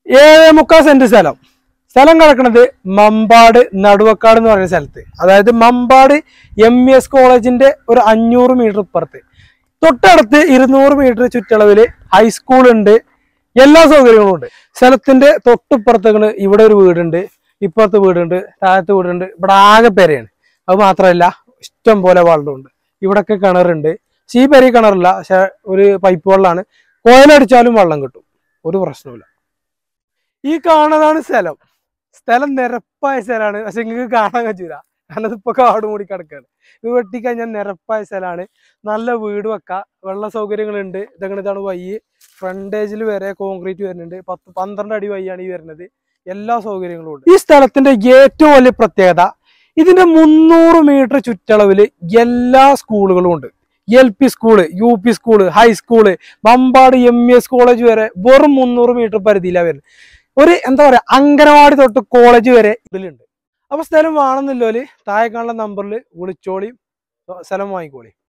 7.25 saint സ്ഥലം. സ്ഥലം കിടക്കുന്നത് മമ്പാട് നടുവക്കാട് എന്ന് പറയുന്ന സ്ഥലത്ത്. അതായത് മമ്പാട് MES കോളേജിന്റെ ഒരു 500 മീറ്റർ ഇപ്പുറത്ത്. തൊട്ടടുത്ത് 200 മീറ്റർ ചുറ്റളവില് ഹൈസ്കൂൾ ഉണ്ട്. എല്ലാ സൗകര്യങ്ങളും ഉണ്ട്. സ്ഥലത്തിന്റെ തൊട്ടിപ്പുറത്തേക്ക് ഇവിടെ ഒരു വീടുണ്ട്, ഇപ്പുറത്ത് വീടുണ്ട്, താഴത്ത് വീടുണ്ട്. ഇവിടെ ആകെ പെരയാണ്. അത് മാത്രമല്ല ഇഷ്ടം പോലെ വെള്ളമുണ്ട്. ഇവിടൊക്കെ കിണറുണ്ട്. ഈ പെരി കിണറില്ല, പക്ഷെ ഒരു പൈപ്പ് വെള്ളമാണ്. കോയിലടിച്ചാലും വെള്ളം കിട്ടും, ഒരു പ്രശ്നമില്ല. ഈ കാണുന്നതാണ് സ്ഥലം. സ്ഥലം നിരപ്പായ സ്ഥലമാണ്, പക്ഷെ നിങ്ങൾക്ക് കാണാൻ കഴിയൂല, കാരണം ഇതിപ്പോ കാട് മൂടി കിടക്കുകയാണ്. ഇത് വെട്ടിക്കഴിഞ്ഞാൽ നിരപ്പായ സ്ഥലമാണ്. നല്ല വീട് വെക്കാം, വെള്ള സൗകര്യങ്ങളുണ്ട്. ഇതാണ് വഴി. ഫ്രണ്ടേജിൽ വരെ കോൺക്രീറ്റ് വരുന്നുണ്ട്. 10-12 അടി വഴിയാണ് ഈ വരുന്നത്. എല്ലാ സൗകര്യങ്ങളും ഉണ്ട്. ഈ സ്ഥലത്തിന്റെ ഏറ്റവും വലിയ പ്രത്യേകത, ഇതിന്റെ 300 മീറ്റർ ചുറ്റളവില് എല്ലാ സ്കൂളുകളും ഉണ്ട്. LP school, UP school, high school, Mampad MES college വരെ വെറും 300 മീറ്റർ പരിധിയിലാണ് വരുന്നത്. ഒരു എന്താ പറയാ, അംഗനവാടി തൊട്ട് കോളേജ് വരെ ഇതിലുണ്ട്. അപ്പൊ സ്ഥലം വേണമെന്നില്ലോല് താഴെ കാണുന്ന നമ്പറിൽ വിളിച്ചോളി, സ്ഥലം വാങ്ങിക്കോളി.